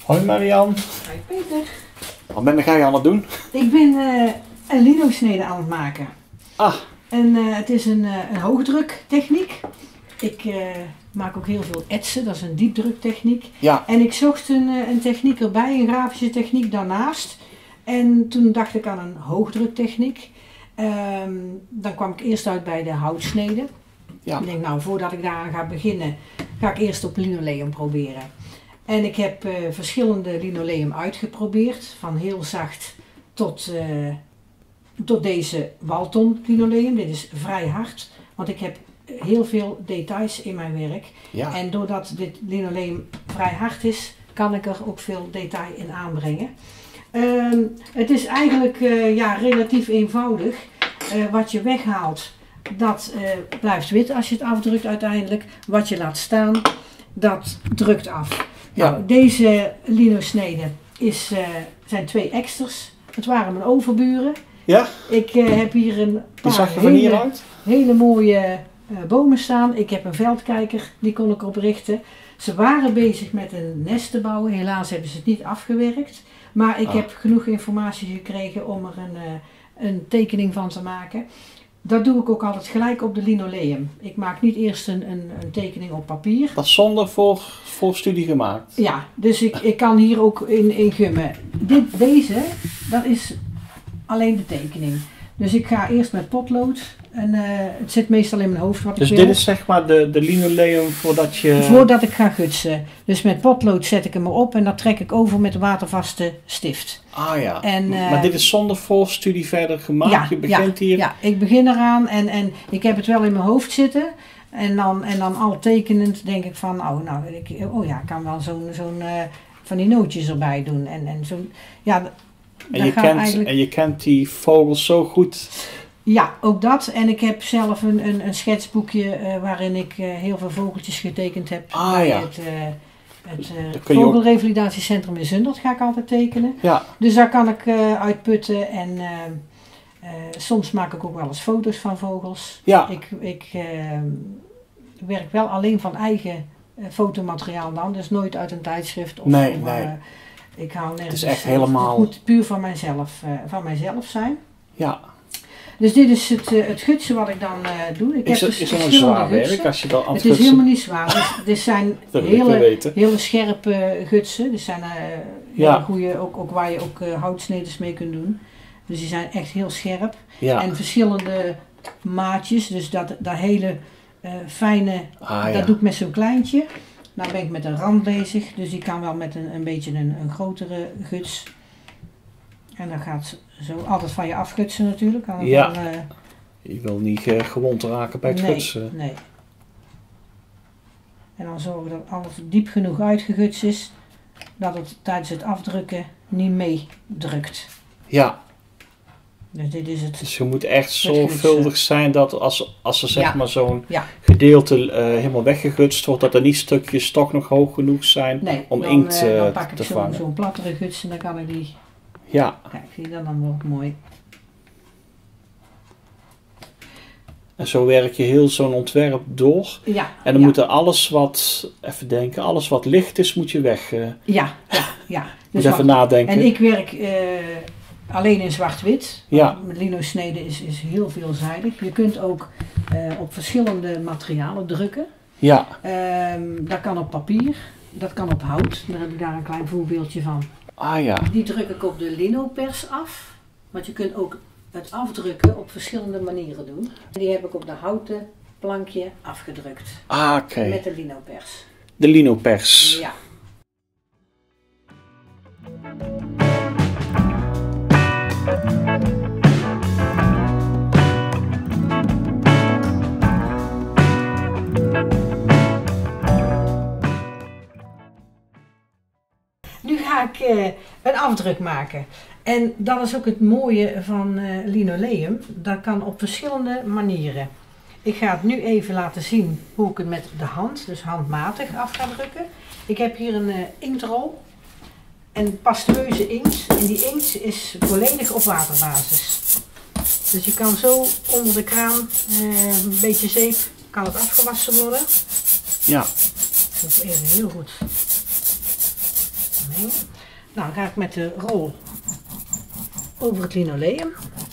Hoi Marian. Hoi Peter. Wat ben jij aan het doen? Ik ben een lino-snede aan het maken. Ah. En het is een hoogdruktechniek. Ik maak ook heel veel etsen, dat is een diepdruktechniek. Ja. En ik zocht een techniek erbij, een grafische techniek daarnaast. En toen dacht ik aan een hoogdruktechniek. Dan kwam ik eerst uit bij de houtsnede. Ja. Ik denk, nou, voordat ik daaraan ga beginnen, ga ik eerst op linoleum proberen. En ik heb verschillende linoleum uitgeprobeerd, van heel zacht tot deze Walton linoleum. Dit is vrij hard, want ik heb heel veel details in mijn werk. Ja. En doordat dit linoleum vrij hard is, kan ik er ook veel detail in aanbrengen. Het is eigenlijk relatief eenvoudig. Wat je weghaalt, dat blijft wit als je het afdrukt uiteindelijk. Wat je laat staan, dat drukt af. Ja. Nou, deze lino-snede zijn 2 eksters. Het waren mijn overburen. Ja? Ik heb hier een Die zag je paar van hieruit? hele mooie bomen staan. Ik heb een veldkijker, die kon ik oprichten. Ze waren bezig met een nest te bouwen. Helaas hebben ze het niet afgewerkt. Maar ik heb genoeg informatie gekregen om er een tekening van te maken. Dat doe ik ook altijd gelijk op de linoleum. Ik maak niet eerst een tekening op papier. Dat is zonder voorstudie gemaakt? Ja, dus ik kan hier ook in gummen. Deze, dat is alleen de tekening. Dus ik ga eerst met potlood. En het zit meestal in mijn hoofd wat ik wil. Dus dit is zeg maar de linoleum voordat ik ga gutsen. Dus met potlood zet ik hem erop en dat trek ik over met een watervaste stift. Ah ja, en, maar dit is zonder voorstudie verder gemaakt? Ja, je begint hier? Ja, ik begin eraan en ik heb het wel in mijn hoofd zitten. En dan al tekenend denk ik van, ik kan wel zo'n van die nootjes erbij doen. En zo'n, ja... En je kent die vogels zo goed? Ja, ook dat. En ik heb zelf een schetsboekje waarin ik heel veel vogeltjes getekend heb. Het vogelrevalidatiecentrum in Zundert ga ik altijd tekenen. Ja. Dus daar kan ik uitputten en soms maak ik ook wel eens foto's van vogels. Ja. Ik werk wel alleen van eigen fotomateriaal dan, dus nooit uit een tijdschrift. Nee. Ik hou nergens. Het is echt helemaal... Het moet puur van mijzelf zijn. Ja. Dus dit is het gutsen wat ik dan doe. Is dat een zwaar werk als je dat aan het gutsen? Het is helemaal niet zwaar. Dit zijn hele scherpe gutsen. Dit zijn hele goede, ook waar je ook houtsnedes mee kunt doen. Dus die zijn echt heel scherp. Ja. En verschillende maatjes. Dus dat hele fijne, dat doe ik met zo'n kleintje. Nou ben ik met een rand bezig. Dus die kan wel met een beetje een grotere guts. En dan gaat zo altijd van je afgutsen natuurlijk. Ja, je wil niet gewond raken bij het gutsen. Nee. En dan zorgen dat alles diep genoeg uitgegutst is, dat het tijdens het afdrukken niet meedrukt. Ja. Dus dit is het. Dus je moet echt zorgvuldig zijn dat als er zeg maar zo'n gedeelte helemaal weggegutst wordt, dat er niet stukjes toch nog hoog genoeg zijn om inkt te vangen. Dan pak ik zo'n plattere guts en dan kan ik die... Ja. Kijk, zie je dat dan wordt mooi. En zo werk je heel zo'n ontwerp door. Ja. En dan moet er alles wat licht is, moet je weg. Ja. Dus even nadenken. En ik werk alleen in zwart-wit. Ja. Met lino-snede is heel veelzijdig. Je kunt ook op verschillende materialen drukken. Ja. Dat kan op papier, dat kan op hout. Daar heb ik daar een klein voorbeeldje van. Ah ja. Die druk ik op de linopers af. Want je kunt ook het afdrukken op verschillende manieren doen. Die heb ik op de houten plankje afgedrukt. Ah, oké. Met de linopers. De linopers. Ja. Nu ga ik een afdruk maken. En dat is ook het mooie van linoleum. Dat kan op verschillende manieren. Ik ga het nu even laten zien hoe ik het met de hand, dus handmatig, af ga drukken. Ik heb hier een inktrol en pasteureuze inkt. En die inkt is volledig op waterbasis. Dus je kan zo onder de kraan, een beetje zeep, kan het afgewassen worden. Ja. Dat is even heel goed Nou, dan ga ik met de rol over het linoleum.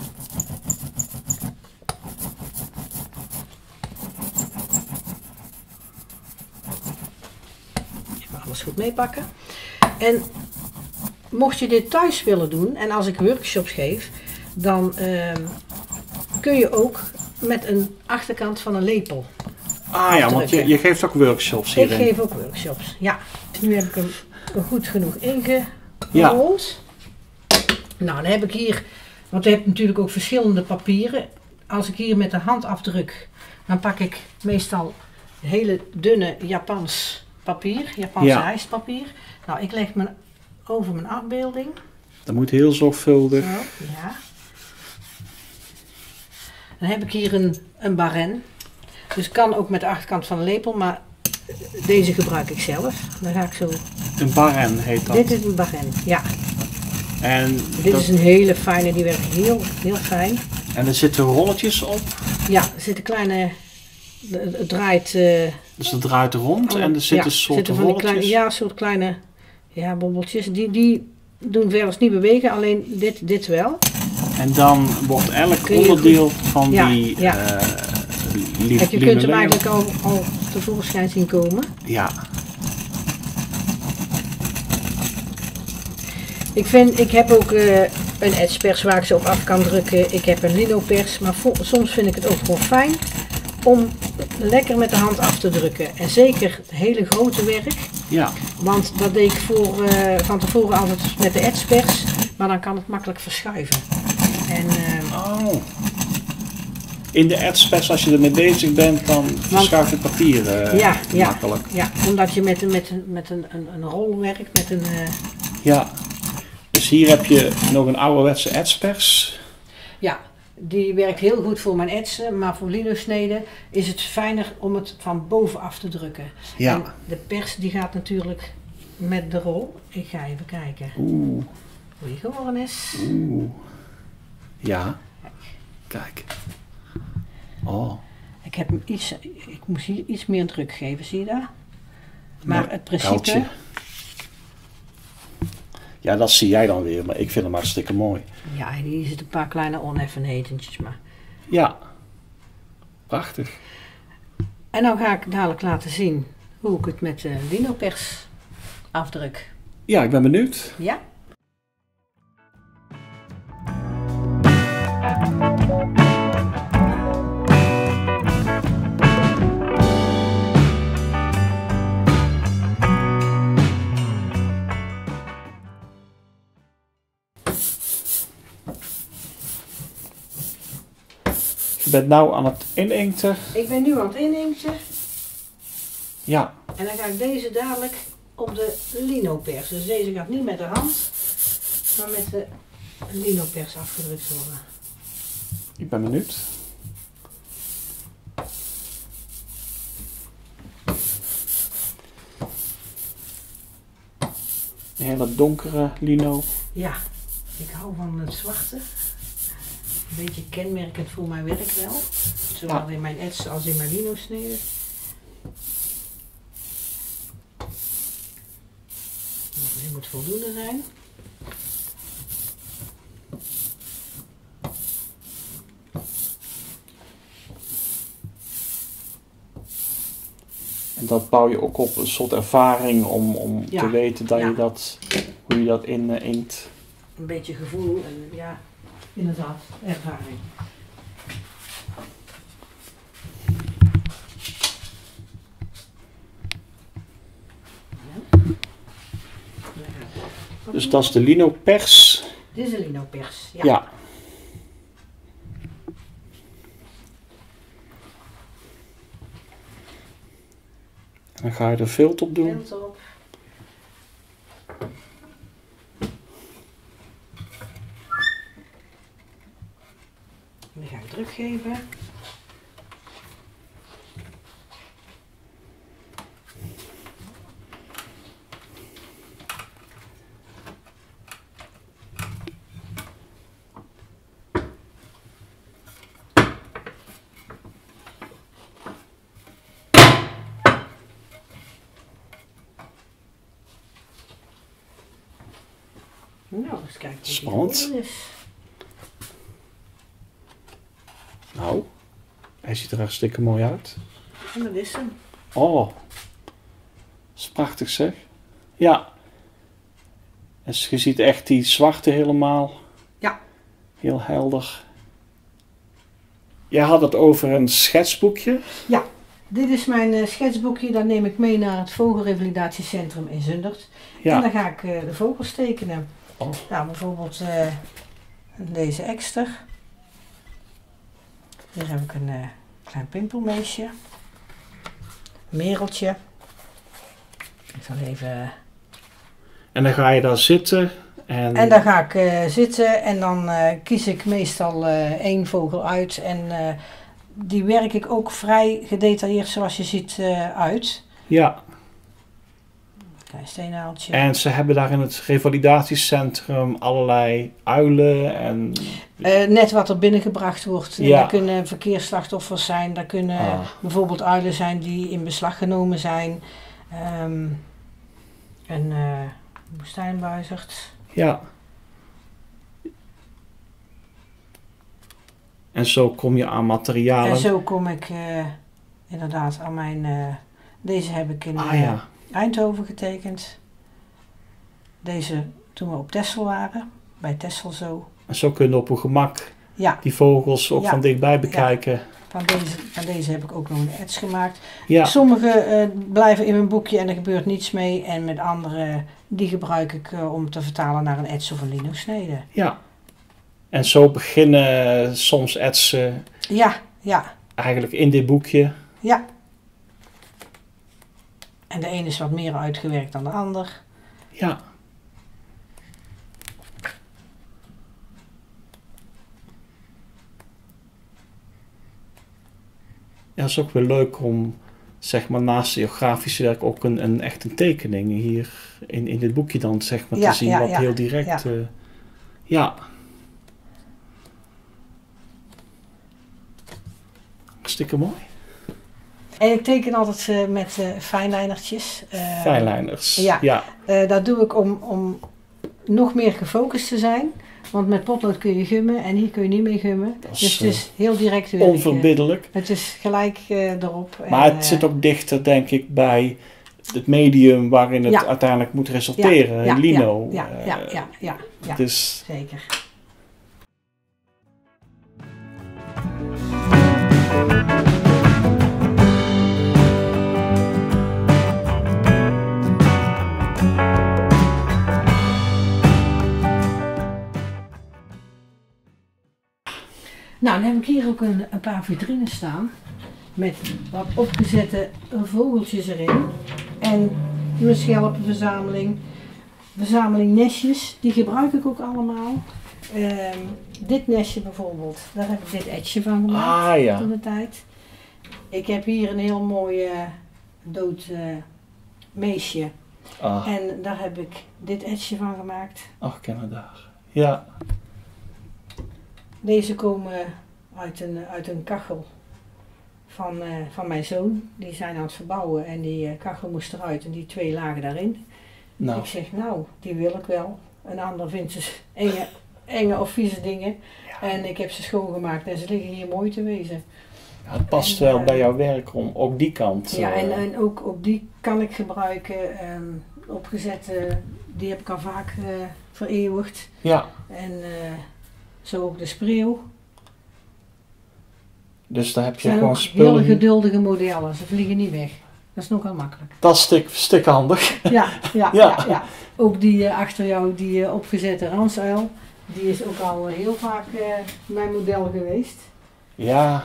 Even alles goed meepakken. En mocht je dit thuis willen doen en als ik workshops geef, dan kun je ook met een achterkant van een lepel. Ah ja, want je geeft ook workshops hierin. Ik geef ook workshops, ja. Dus nu heb ik hem goed genoeg ingerold. Ja. Nou, dan heb ik hier, want je hebt natuurlijk ook verschillende papieren. Als ik hier met de hand afdruk, dan pak ik meestal hele dunne Japans papier, Japans rijstpapier. Nou, ik leg me over mijn afbeelding. Dat moet heel zorgvuldig. Zo, ja. Dan heb ik hier een baren. Dus kan ook met de achterkant van de lepel, maar deze gebruik ik zelf. Dan ga ik zo... Een baren heet dat? Dit is een baren, ja. En dit is een hele fijne, die werkt heel fijn. En er zitten rolletjes op? Ja, er zitten kleine... Het draait... dus het draait rond en er zitten soort rolletjes? Kleine, soort kleine bobbeltjes. Die doen verder niet bewegen, alleen dit wel. En dan wordt elk onderdeel van die... Kijk, je kunt hem eigenlijk al tevoorschijn zien komen. Ja. Ik heb ook een etspers waar ik ze op af kan drukken. Ik heb een linopers, maar soms vind ik het ook gewoon fijn om lekker met de hand af te drukken. En zeker het hele grote werk. Ja. Want dat deed ik van tevoren altijd met de etspers, maar dan kan het makkelijk verschuiven. En, in de etspers, als je ermee bezig bent, dan verschuift het papier makkelijk. Ja, omdat je met een rol werkt, met een... Ja, dus hier heb je nog een ouderwetse etspers. Ja, die werkt heel goed voor mijn etsen, maar voor linosneden is het fijner om het van bovenaf te drukken. Ja. En de pers die gaat natuurlijk met de rol. Ik ga even kijken hoe die geworden is. Ja, kijk. Oh. Ik moest hier iets meer druk geven, zie je dat? Maar het principe... Koudje. Ja, dat zie jij dan weer, maar ik vind hem hartstikke mooi. Ja, hier zitten een paar kleine oneffenhetentjes, maar... Ja, prachtig. En nou ga ik dadelijk laten zien hoe ik het met de linopers afdruk. Ja, ik ben benieuwd. Ja? Je bent nou aan het ininken. Ik ben nu aan het ininken. Ja. En dan ga ik deze dadelijk op de linopers. Dus deze gaat niet met de hand, maar met de linopers afgedrukt worden. Ik ben benieuwd. Een hele donkere lino. Ja, ik hou van het zwarte. Een beetje kenmerkend voor mijn werk wel. Zowel in mijn etsen als in mijn linosneden. Dit moet voldoende zijn. En dat bouw je ook op een soort ervaring om te weten dat je dat, hoe je dat inkt. Een beetje gevoel en ja, inderdaad, ervaring. Dus dat is de linopers. Dit is de linopers, ja. Ja. Dan ga je er filter op doen. Filter op. Dan ga ik druk geven. Nou, eens kijken. Spannend. Nou, hij ziet er hartstikke mooi uit. En dat is hem. Oh, dat is prachtig zeg. Ja. Dus je ziet echt die zwarte helemaal. Ja. Heel helder. Jij had het over een schetsboekje. Ja, dit is mijn schetsboekje. Dat neem ik mee naar het Vogelrevalidatiecentrum in Zundert. Ja. En dan ga ik de vogels tekenen. Oh. Nou, bijvoorbeeld deze ekster. Hier heb ik een klein pimpelmeesje. Een mereltje. Ik zal even... En dan ga je daar zitten. En dan ga ik zitten en dan kies ik meestal 1 vogel uit. En die werk ik ook vrij gedetailleerd zoals je ziet uit. Ja. Klein steenhaaltje. En ze hebben daar in het revalidatiecentrum allerlei uilen en... net wat er binnengebracht wordt. Ja. Dat kunnen verkeersslachtoffers zijn. Dat kunnen bijvoorbeeld uilen zijn die in beslag genomen zijn. Een woestijnbuizerd. Ja. En zo kom je aan materialen. En zo kom ik inderdaad aan mijn... deze heb ik in Eindhoven getekend. Deze toen we op Texel waren. Bij Texel zo. En zo kun je op een gemak die vogels ook van dichtbij bekijken. Ja. Van deze heb ik ook nog een ets gemaakt. Ja. Sommige blijven in mijn boekje en er gebeurt niets mee. En met andere, die gebruik ik om te vertalen naar een ets of een lino-snede. Ja. En zo beginnen soms etsen. Ja. Eigenlijk in dit boekje. Ja. En de ene is wat meer uitgewerkt dan de ander. Ja. Ja, het is ook weer leuk om, zeg maar, naast je grafische werk ook echt een tekening hier in dit boekje dan, zeg maar, te zien, wat heel direct... Ja. Hartstikke mooi. En ik teken altijd met fijnlijnertjes. Fijnlijners, ja. Dat doe ik om nog meer gefocust te zijn. Want met potlood kun je gummen en hier kun je niet mee gummen. Dus het is heel direct werk. Onverbiddelijk. Het is gelijk erop. Maar het zit ook dichter, denk ik, bij het medium waarin het uiteindelijk moet resulteren. Lino. Ja. Dus... Zeker. Nou, dan heb ik hier ook een paar vitrines staan met wat opgezette vogeltjes erin. En een schelpenverzameling, verzameling nestjes, die gebruik ik ook allemaal. Dit nestje bijvoorbeeld, daar heb ik dit etje van gemaakt in de tijd. Ik heb hier een heel mooi dood meesje. En daar heb ik dit etje van gemaakt. Ach, ken het daar. Ja. Deze komen uit een kachel van mijn zoon. Die zijn aan het verbouwen en die kachel moest eruit en die 2 lagen daarin. Nou. Ik zeg, nou, die wil ik wel. Een ander vindt ze enge of vieze dingen. Ja. En ik heb ze schoongemaakt en ze liggen hier mooi te wezen. Ja, het past wel bij jouw werk om ook die kant. Ja, en ook die kan ik gebruiken. Opgezet, die heb ik al vaak vereeuwigd. Ja. En zo ook de spreeuw. Dus daar heb je gewoon spullen. Heel geduldige modellen, ze vliegen niet weg. Dat is nogal makkelijk. Dat is stikhandig. Ja. Ook die achter jou, die opgezette ransuil, die is ook al heel vaak mijn model geweest. Ja.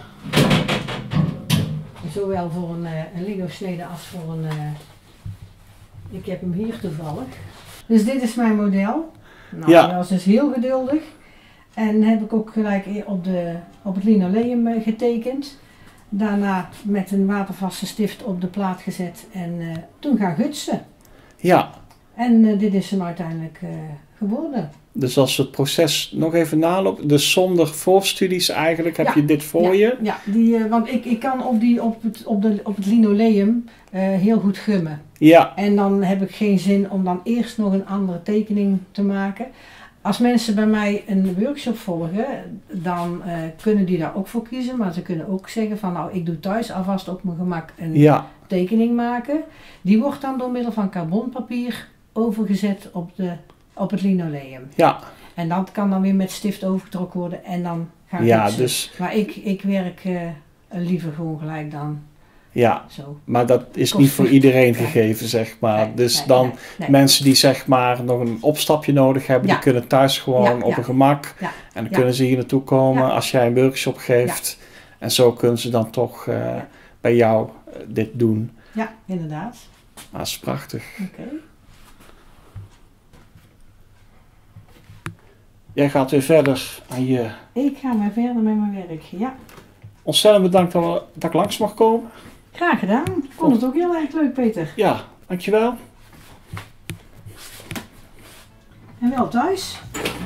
Zowel voor een lino-snede als voor een... ik heb hem hier toevallig. Dus dit is mijn model. Nou, dat was dus heel geduldig. En heb ik ook gelijk op het linoleum getekend. Daarna met een watervaste stift op de plaat gezet en toen gaan gutsen. Ja. En dit is hem uiteindelijk geworden. Dus als we het proces nog even nalopen, dus zonder voorstudies eigenlijk, heb je dit voor je? Ja, want ik kan op het linoleum heel goed gummen. Ja. En dan heb ik geen zin om dan eerst nog een andere tekening te maken. Als mensen bij mij een workshop volgen, dan kunnen die daar ook voor kiezen. Maar ze kunnen ook zeggen van nou, ik doe thuis alvast op mijn gemak een tekening maken. Die wordt dan door middel van carbonpapier overgezet op het linoleum. Ja. En dat kan dan weer met stift overgetrokken worden en dan gaan we dus. Maar ik werk liever gewoon gelijk dan. Ja, zo. Maar dat is niet voor iedereen gegeven, zeg maar. Mensen die zeg maar nog een opstapje nodig hebben, die kunnen thuis gewoon op een gemak. Ja. En dan kunnen ze hier naartoe komen als jij een workshop geeft. Ja. En zo kunnen ze dan toch bij jou dit doen. Ja, inderdaad. Dat is prachtig. Oké. Jij gaat weer verder aan je... Ik ga maar verder met mijn werk, ja. Ontzettend bedankt dat ik langs mag komen. Graag gedaan. Ik vond het ook heel erg leuk, Peter. Ja, dankjewel. En wel thuis.